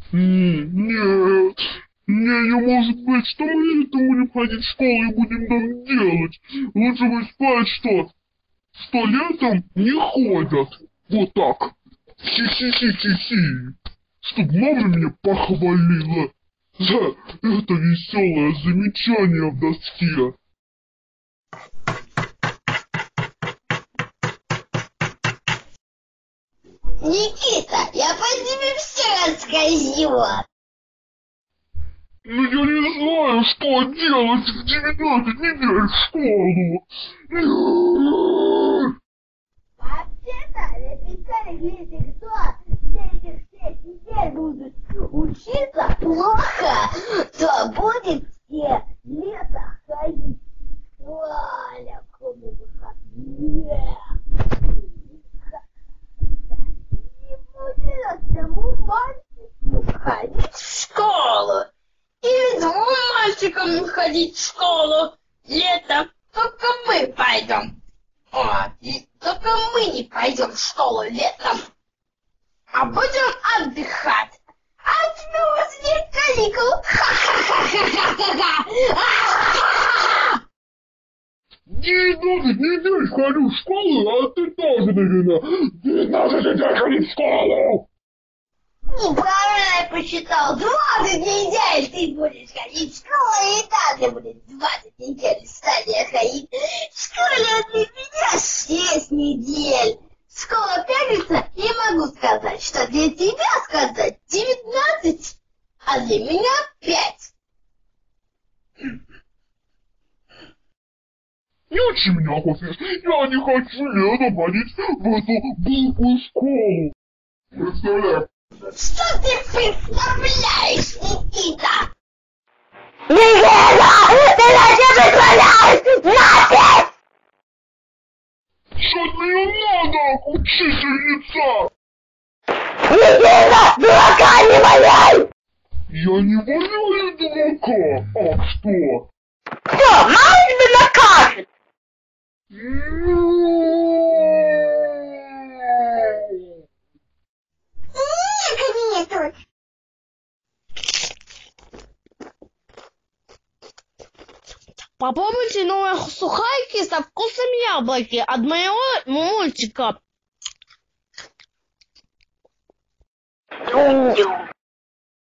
Нет, не может быть, что мы летом будем ходить в школу и будем там делать. Лучше бы сказать, что летом не ходят. Вот так. Хи-хи-хи-хи-хи. Чтоб мама меня похвалила за это веселое замечание в доске. Никита, я по тебе все рассказала. Ну я не знаю, что делать в 19 недель в школу. Вообще-то, написали, если кто этих 6 недель будут учиться плохо, то будет все лето ходить. Валя, кому выходные. Не будет одному мальчику ходить в школу. Или двум мальчикам ходить в школу. Летом только мы пойдем. И только мы не пойдем в школу летом. А будем отдыхать. А тебе у вас нет каникул. Девятнадцать недель хожу в школу, а ты тоже, наверное, 19 недель ходи в школу. Неправильно я посчитал. 20 недель ты будешь ходить в школу, и также будет 20 недель Саня ходить. В школе для меня 6 недель. Школа пятница, не могу сказать, что для тебя сказать 19, а для меня 5. Не учи меня, хочешь, я не хочу летом ходить в эту глупую школу. Представляю. Что ты представляешь, Никита? Никита! Ты зачем представляешь? Нафиг! Что мне надо, учительница? Никита! Дурака не валяй! Я не валяю дурака. А что? Все, мама тебя накажет! Нету. Попробуйте новые сухарики со вкусом яблоки от моего мультика. Дум-дум.